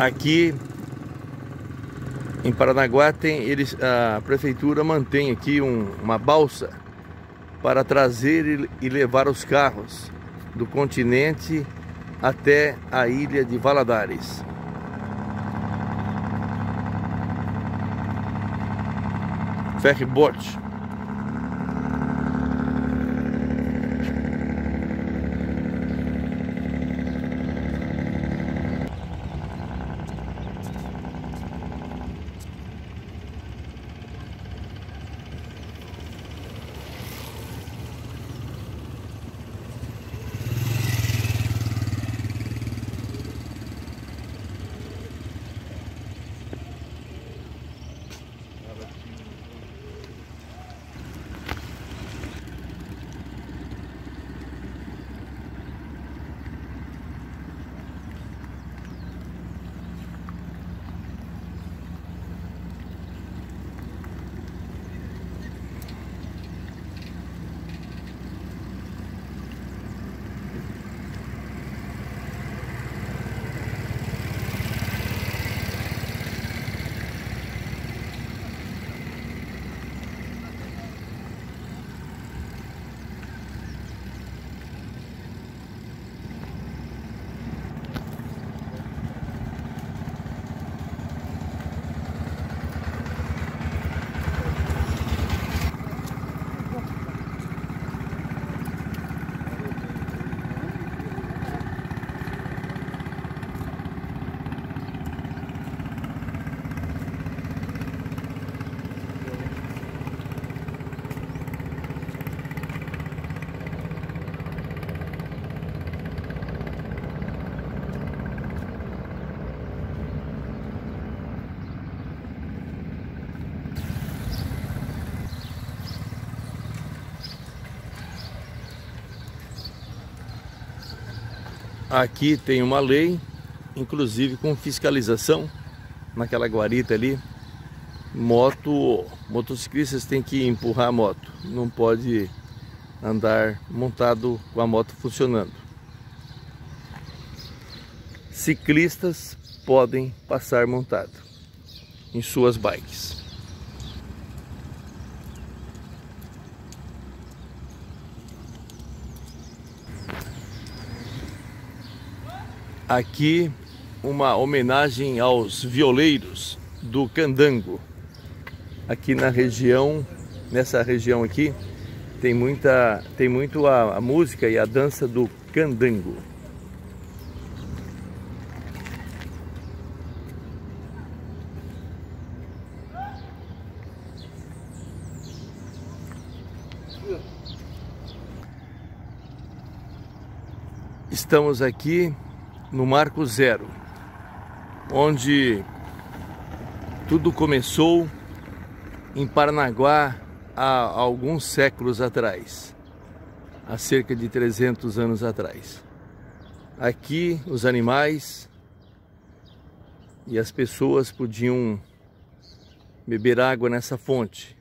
Aqui em Paranaguá a prefeitura mantém aqui uma balsa para trazer e levar os carros do continente até a ilha de Valadares. Ferryboat. Aqui tem uma lei, inclusive com fiscalização, naquela guarita ali. Motociclistas têm que empurrar a moto, não pode andar montado com a moto funcionando. Ciclistas podem passar montado em suas bikes. Aqui uma homenagem aos violeiros do candango. Aqui na região, nessa região aqui, tem muito a música e a dança do candango. Estamos aqui no Marco Zero, onde tudo começou em Paranaguá há alguns séculos atrás, há cerca de 300 anos atrás. Aqui os animais e as pessoas podiam beber água nessa fonte.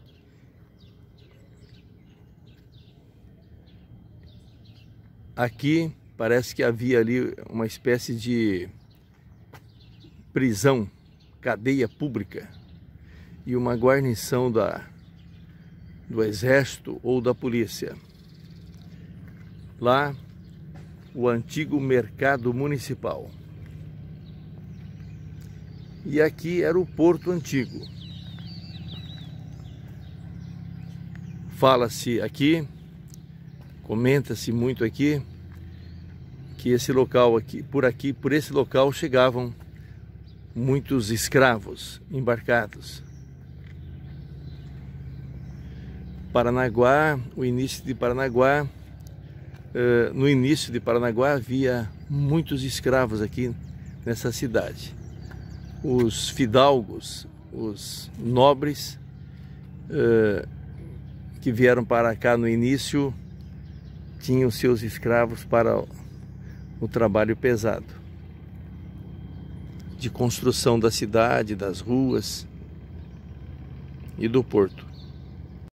Aqui parece que havia ali uma espécie de prisão, cadeia pública e uma guarnição do exército ou da polícia. Lá, o antigo mercado municipal. E aqui era o porto antigo. Fala-se aqui, comenta-se muito aqui, que esse local aqui, por esse local chegavam muitos escravos embarcados. Paranaguá, o início de Paranaguá, no início de Paranaguá havia muitos escravos aqui nessa cidade. Os fidalgos, os nobres que vieram para cá no início, tinham seus escravos para o trabalho pesado de construção da cidade, das ruas e do porto.